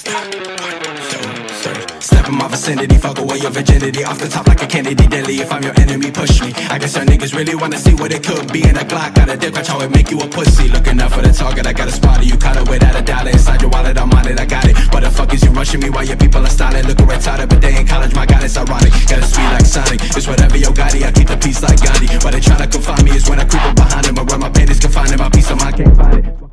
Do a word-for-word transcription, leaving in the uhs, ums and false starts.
Step in my vicinity, fuck away your virginity. Off the top like a Kennedy, deadly. If I'm your enemy, push me. I guess your niggas really wanna see what it could be. And a Glock got a dick, watch how it make you a pussy. Looking up for the target, I got a spot of you. Caught it without a dollar. Inside your wallet, I'm on it, I got it. Why the fuck is you rushing me while your people are styling? Looking retarded, but they in college, my God, it's ironic. Got a sweet like Sonic, it's whatever yo Gotti. I keep the peace like Gandhi. Why they tryna confine me is when I creep up behind him. I run my pen is confining, my peace of mind can't find it.